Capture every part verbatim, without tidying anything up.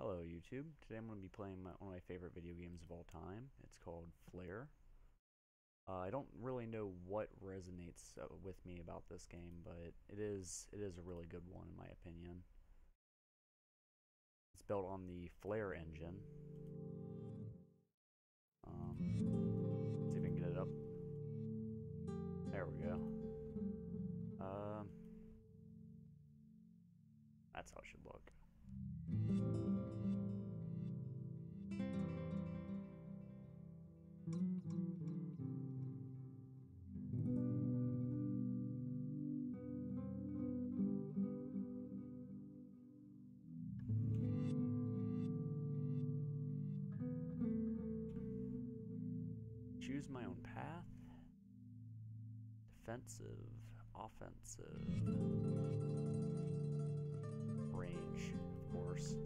Hello YouTube. Today I'm going to be playing my, one of my favorite video games of all time. It's called Flare. Uh, I don't really know what resonates uh, with me about this game, but it is it is a really good one in my opinion. It's built on the Flare engine. Um, see if I can get it up. There we go. Um, that's how it should look. Choose my own path. Defensive, offensive, range, of course.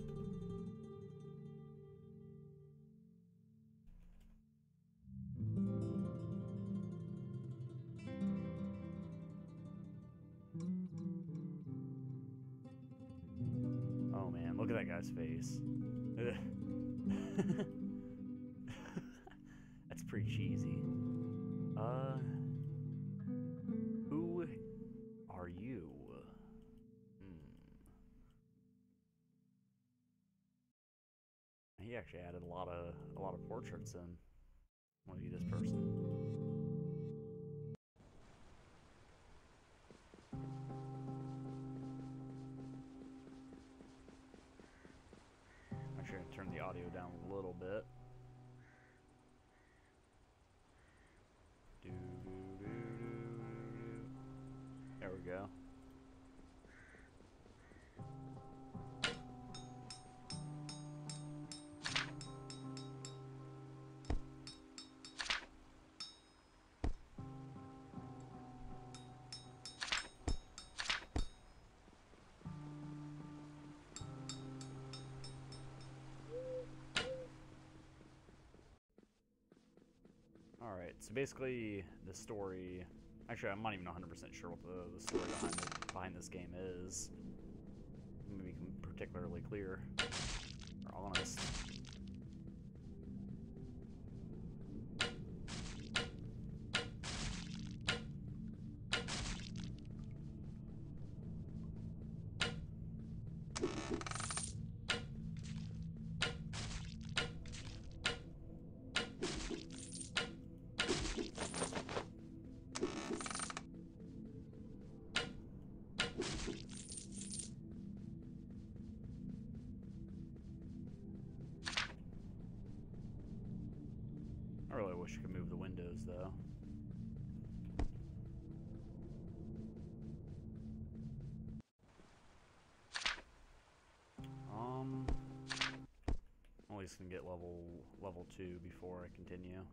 Oh man, look at that guy's face. That's pretty cheesy. Uh, who are you? Hmm. He actually added a lot of a lot of portraits in. I want to be this person. I'm sure I turn the audio down a little bit. Do, do, do, do, do. There we go. Alright, so basically the story... Actually, I'm not even one hundred percent sure what the, the story behind, the, behind this game is. Let me be particularly clear. Or honest. I really wish I could move the windows, though. Um, I'm at least gonna get level level two before I continue.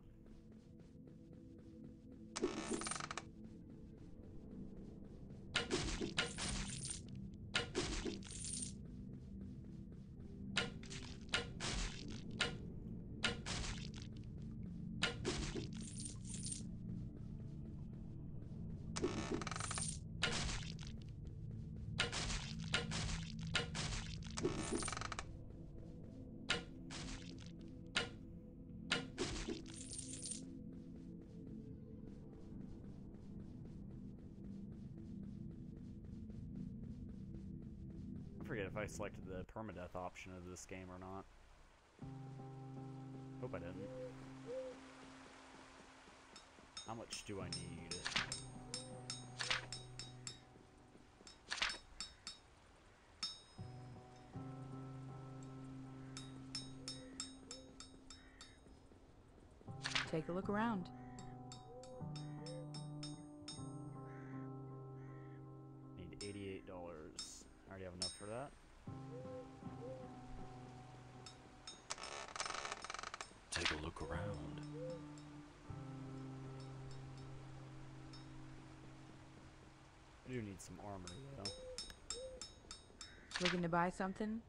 I forget if I selected the permadeath option of this game or not. Hope I didn't. How much do I need? Take a look around. Need eighty-eight dollars. I already have enough for that. Take a look around. I do need some armor, though. Looking to buy something?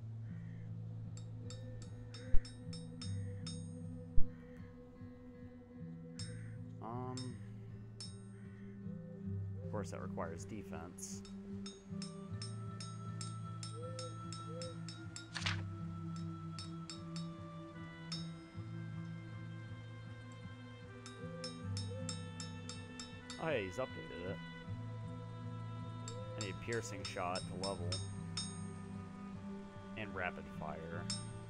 Um, of course that requires defense. Oh, hey, he's updated it. I need piercing shot to level. And rapid fire.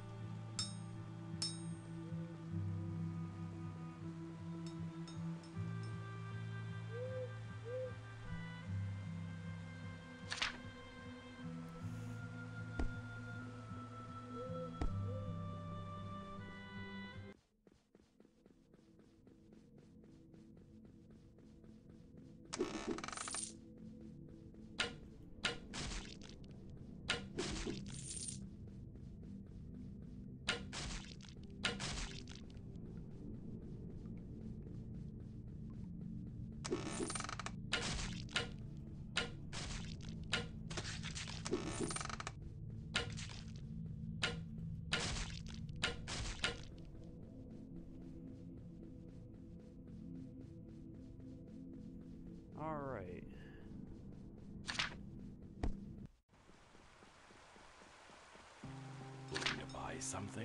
Alright. Looking to buy something?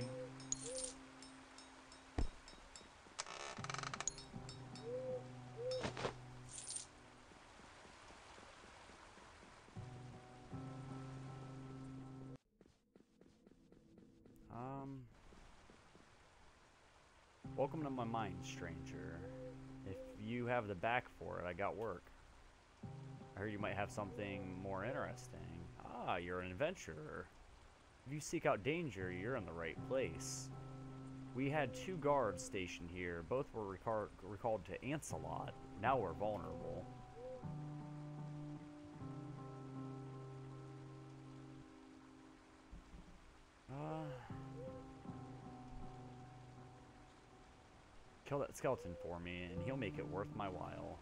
Um. Welcome to my mind, stranger. If you have the back for it, I got work. I heard you might have something more interesting. Ah, you're an adventurer. If you seek out danger, you're in the right place. We had two guards stationed here. Both were recar recalled to Ancelot. Now we're vulnerable. Uh, kill that skeleton for me, and he'll make it worth my while.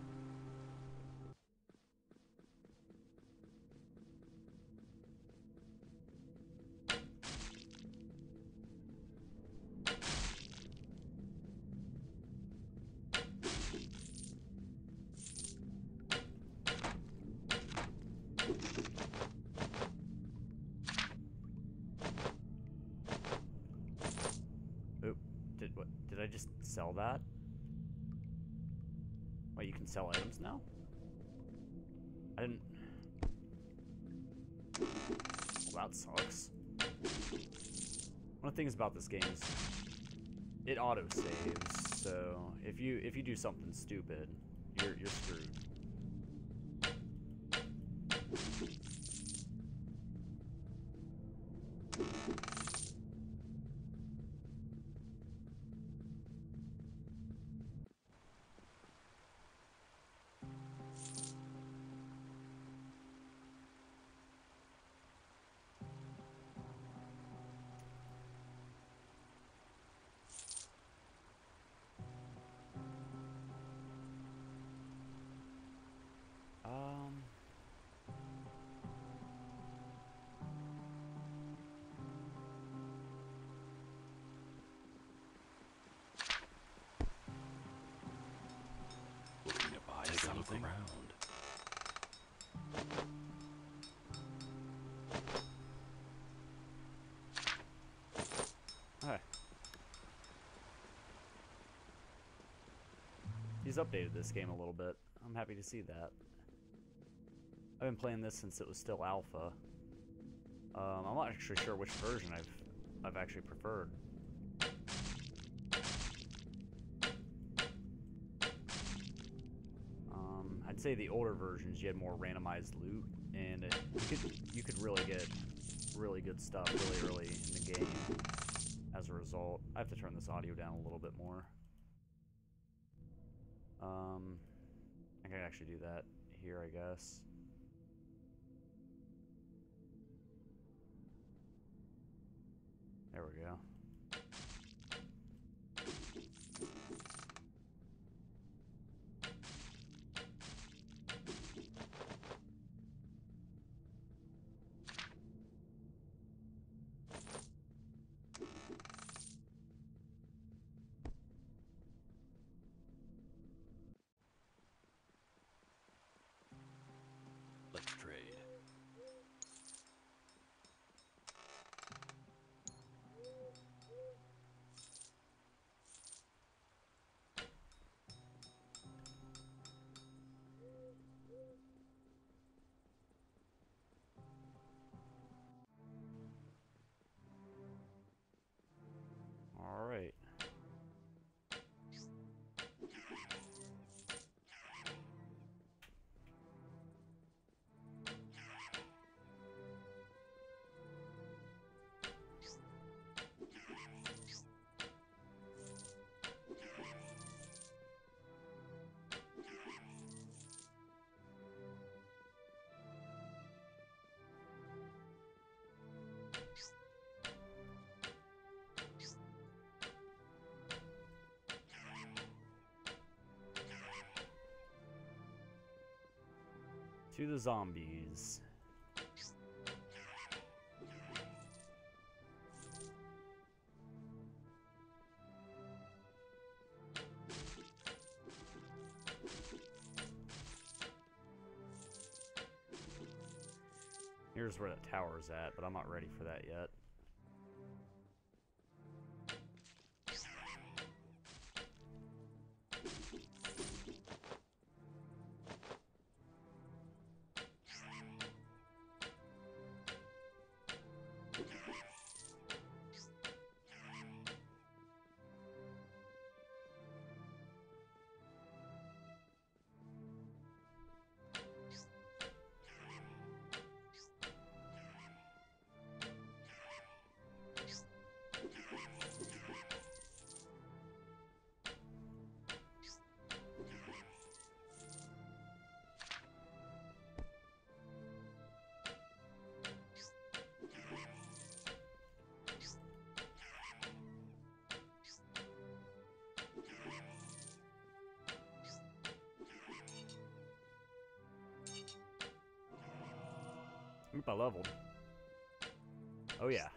Oop, did what? Did I just sell that? Wait, you can sell items now? I didn't... Well, that sucks. One of the things about this game is it auto-saves, so if you if you do something stupid, you're you're screwed. Um, Looking to buy Take something? A look around. okay. He's updated this game a little bit. I'm happy to see that. I've been playing this since it was still alpha. Um, I'm not actually sure which version I've I've actually preferred. Um, I'd say the older versions you had more randomized loot, and it, you could you could really get really good stuff really early in the game. As a result, I have to turn this audio down a little bit more. Um, I can actually do that here, I guess. There we go. Let's trade. Uh, To the zombies. Here's where the tower's at, but I'm not ready for that yet. Oop, I leveled. Oh yeah.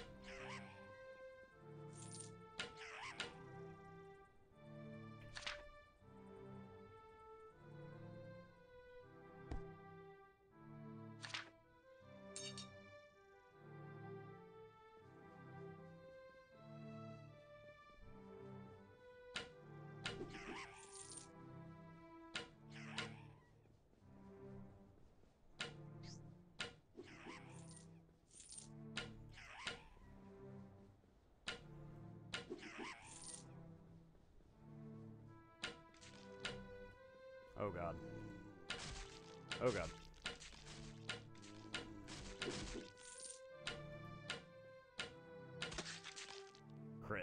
Oh god. Oh god. Crit.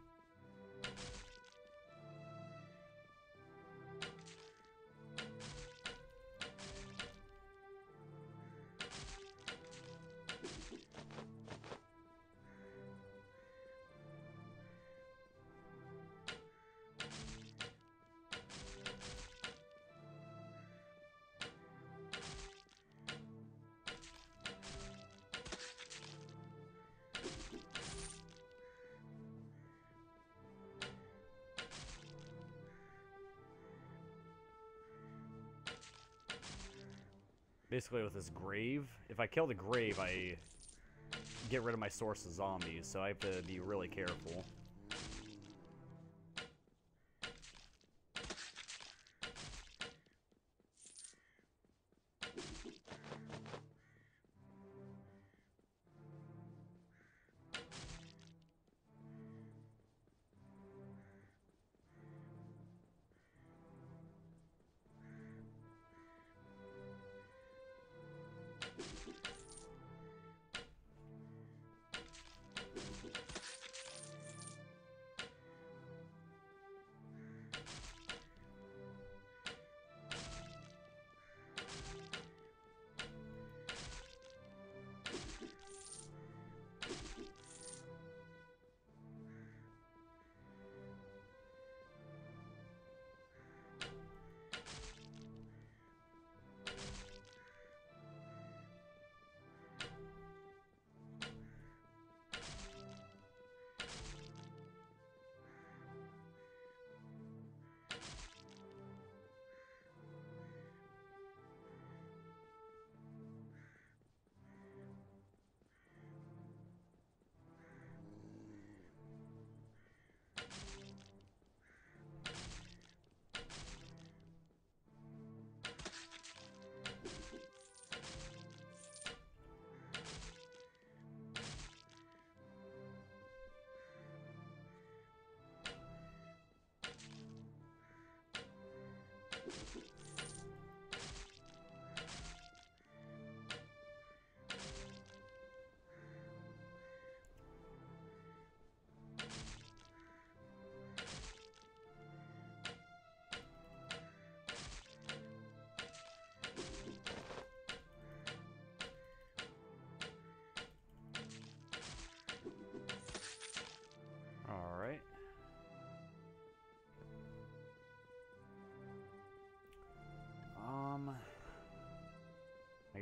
Basically, with this grave, if I kill the grave, I get rid of my source of zombies, so I have to be really careful.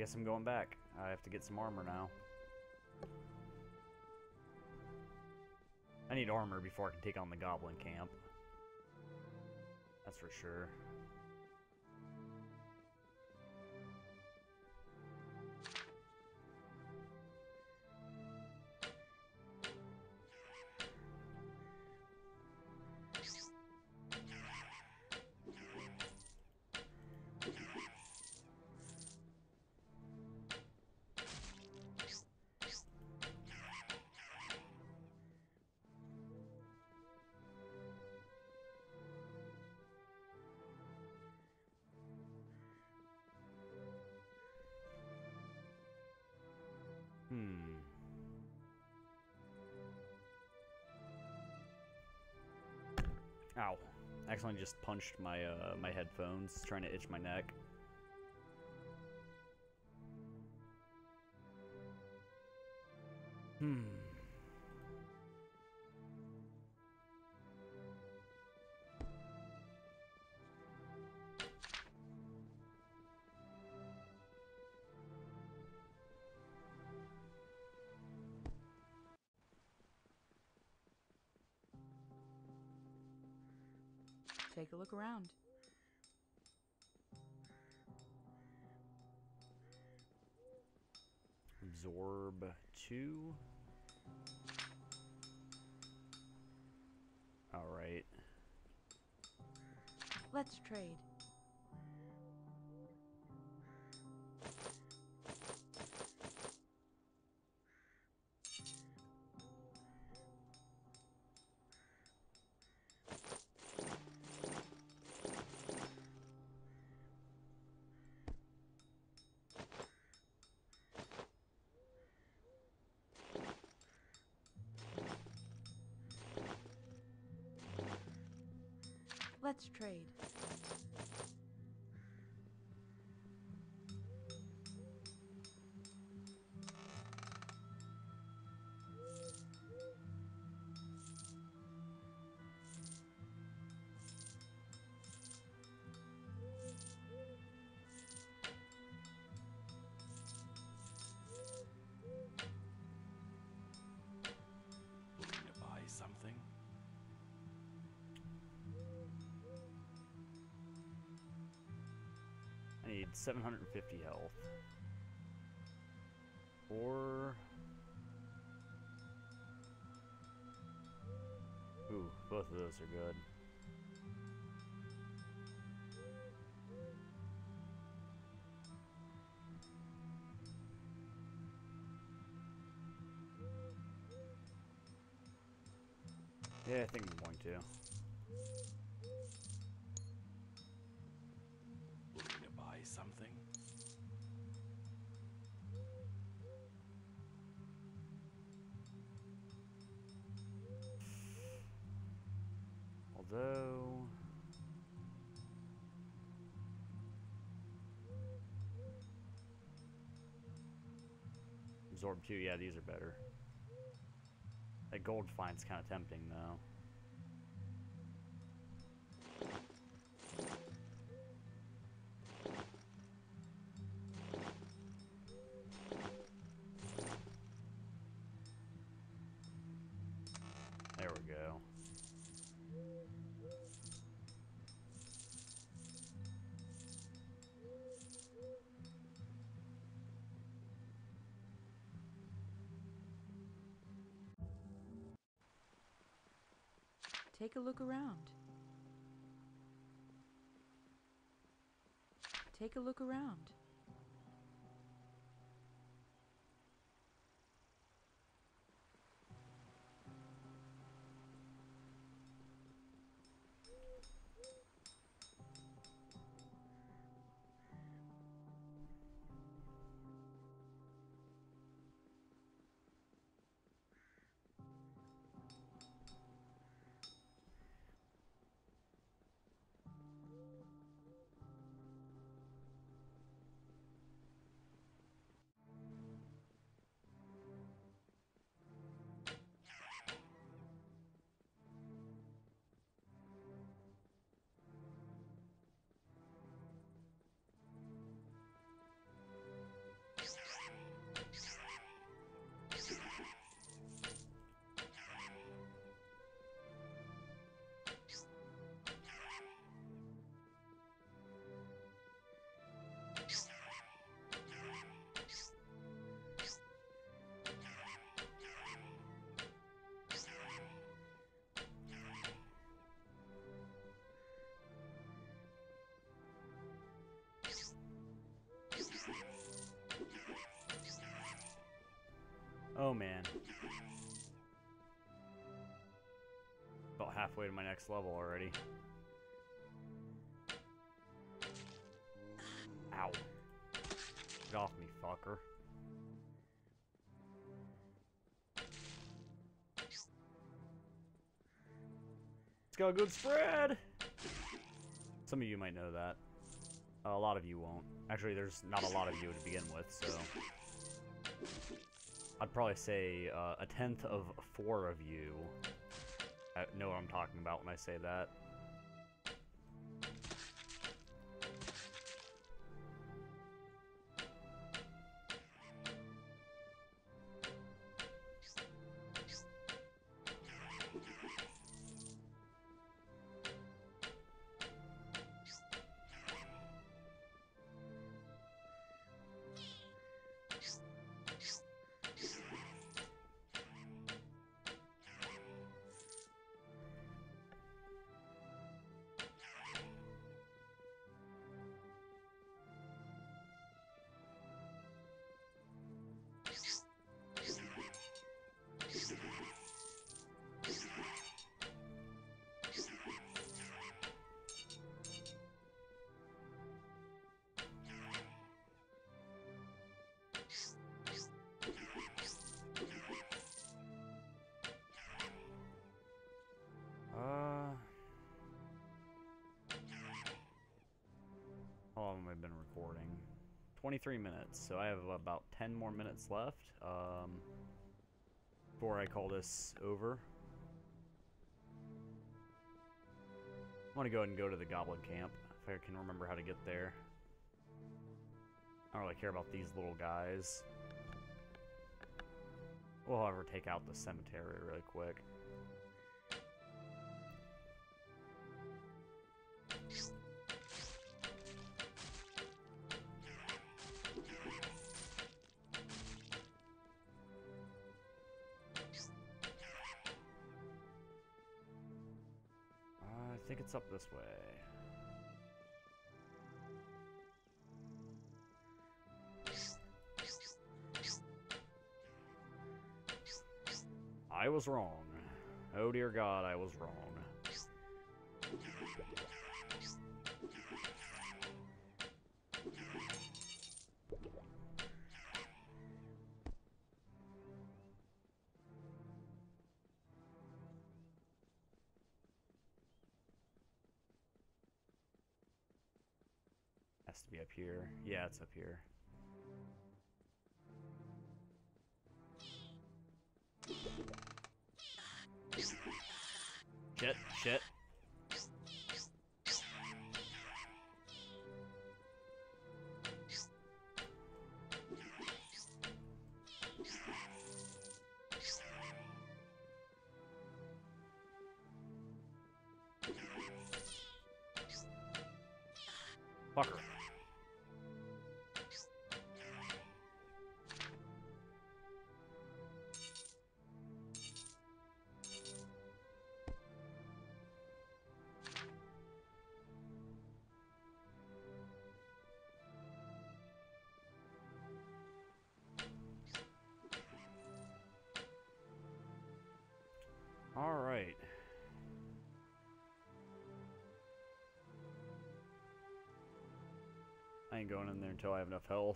guess I'm going back. I have to get some armor now. I need armor before I can take on the goblin camp. That's for sure. Hmm. Ow. I accidentally just punched my uh, my headphones, trying to itch my neck. Hmm. Take a look around. Absorb two. Alright. Let's trade. Let's trade. Looking to buy something? I need seven hundred fifty health. Or... Ooh, both of those are good. Yeah, I think I'm going to. Looking to buy something? Although... Absorb two, yeah, these are better. That gold fine's kind of tempting, though. There we go. Take a look around. Take a look around. Oh man. About halfway to my next level already. Ow. Get off me, fucker. It's got a good spread! Some of you might know that. Uh, a lot of you won't. Actually, there's not a lot of you to begin with, so... I'd probably say uh, a tenth of four of you uh, know what I'm talking about when I say that. How long have I been recording? twenty-three minutes, so I have about ten more minutes left um, before I call this over. I want to go ahead and go to the Goblin Camp, if I can remember how to get there. I don't really care about these little guys. We'll, however, take out the cemetery really quick. I think it's up this way. I was wrong. Oh dear God, I was wrong. Has to be up here. Yeah, it's up here. Shit, shit. Fucker. All right. I ain't going in there until I have enough health.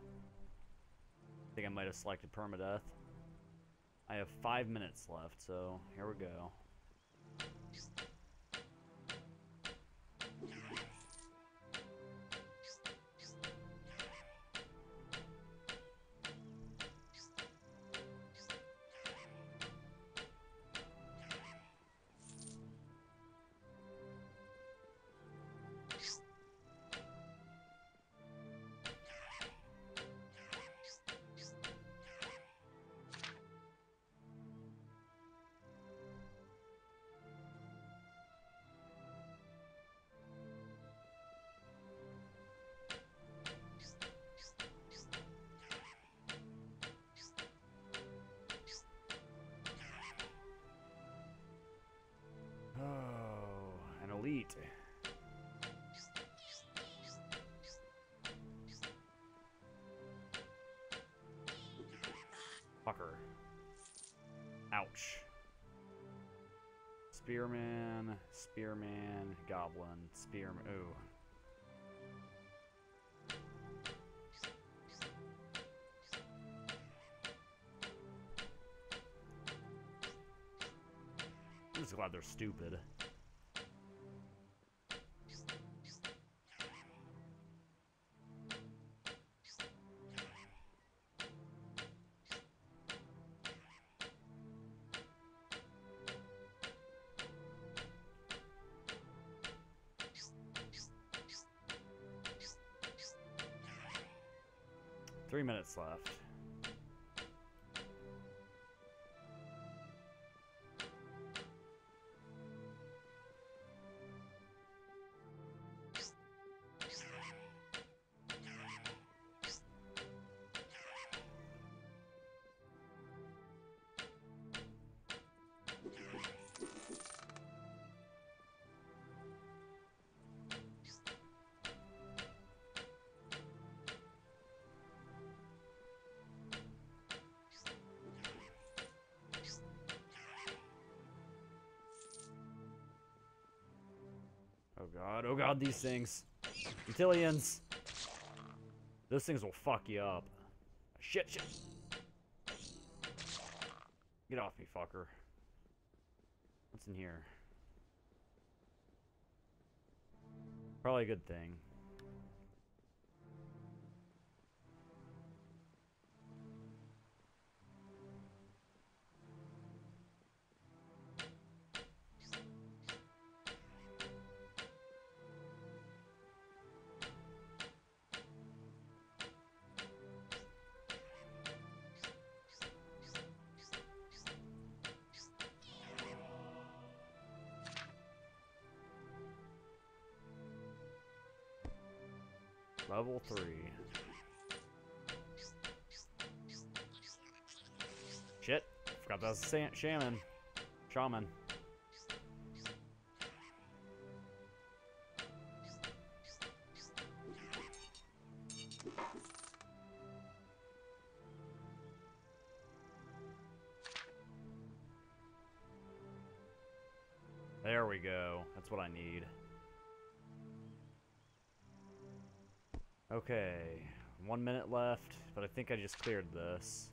I think I might have selected permadeath. I have five minutes left, so here we go. Oh, an elite. Fucker. Ouch. Spearman, Spearman, Goblin, Spearman. Ooh. I'm just glad they're stupid. Three minutes left. Oh god, oh god, these things. Antillians. Those things will fuck you up. Shit, shit. Get off me, fucker. What's in here? Probably a good thing. Level three. Shit. Forgot that was a shaman. Shaman. There we go. That's what I need. Okay, one minute left, but I think I just cleared this.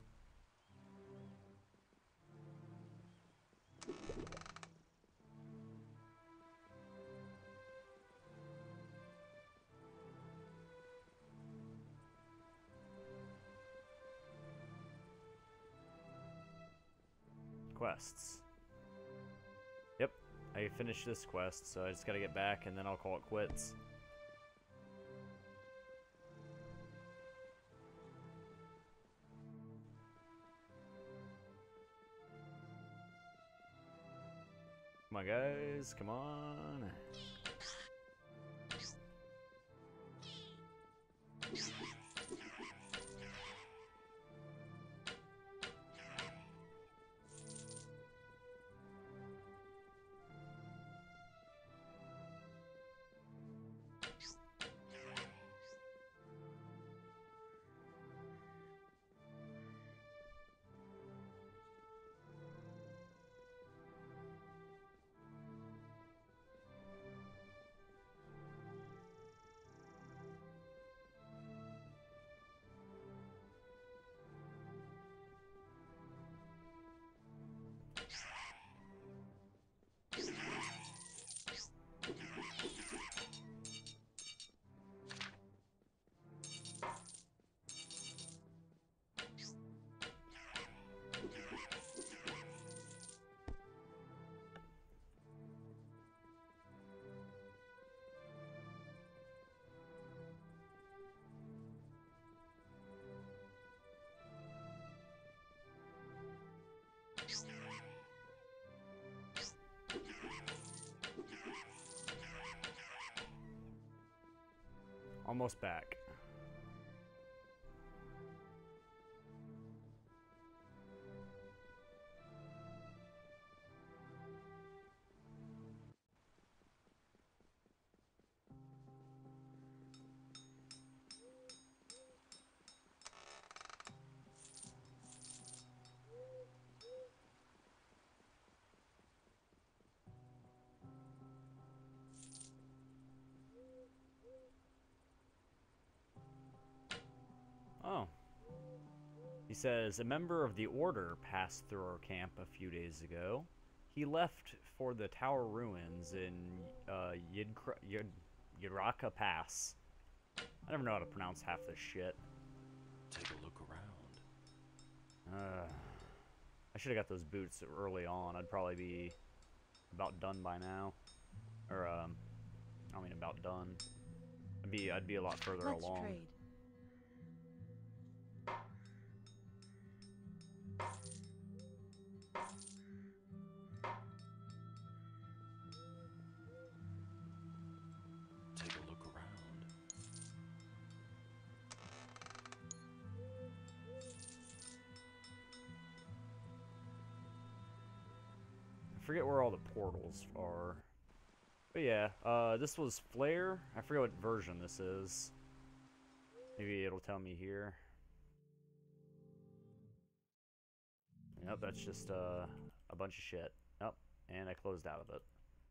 Quests. Yep, I finished this quest, so I just gotta get back and then I'll call it quits. Come on, guys. Come on. Almost back. says, a member of the Order passed through our camp a few days ago. He left for the tower ruins in uh, Yidkra- Yid Yiraka Pass. I never know how to pronounce half this shit. Take a look around. Uh, I should have got those boots early on. I'd probably be about done by now. Or, um, I don't mean about done. I'd be, I'd be a lot further Let's along. trade. Take a look around. I forget where all the portals are. But yeah, uh, this was Flare. I forget what version this is. Maybe it'll tell me here. Yep, that's just uh, a bunch of shit. Yep, and I closed out of it.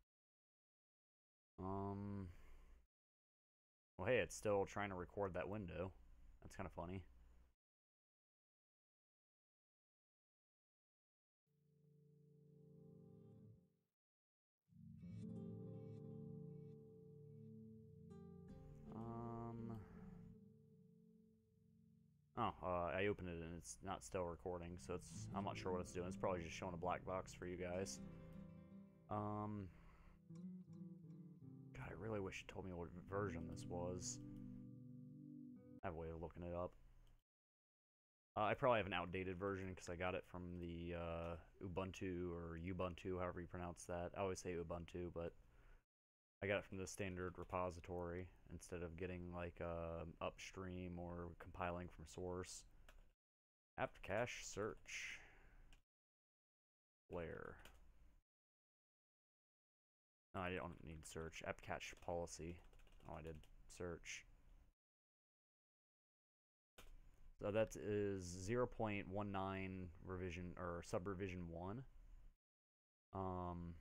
Um. Well, hey, it's still trying to record that window. That's kind of funny. Um. Oh, uh, I opened it and it's not still recording, so it's I'm not sure what it's doing. It's probably just showing a black box for you guys. Um. God, I really wish it told me what version this was. I have a way of looking it up. Uh, I probably have an outdated version because I got it from the uh, Ubuntu or Ubuntu, however you pronounce that. I always say Ubuntu, but I got it from the standard repository instead of getting like uh, upstream or compiling from source. Apt cache search. Flare. No, I don't need search. Apt cache policy. Oh, I did search. So that is zero point one nine revision or sub revision one. Um.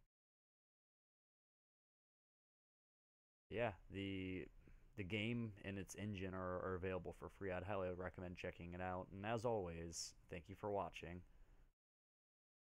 Yeah, the the game and its engine are, are available for free. I'd highly recommend checking it out. And as always, thank you for watching.